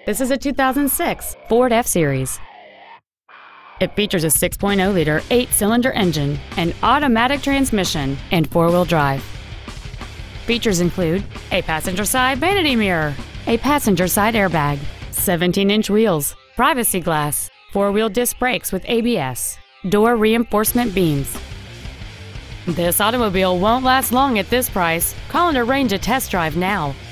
This is a 2006 Ford F-Series. It features a 6.0-liter 8-cylinder engine, an automatic transmission, and 4-wheel drive. Features include a passenger side vanity mirror, a passenger side airbag, 17-inch wheels, privacy glass, 4-wheel disc brakes with ABS, door reinforcement beams. This automobile won't last long at this price. Call and arrange a test drive now.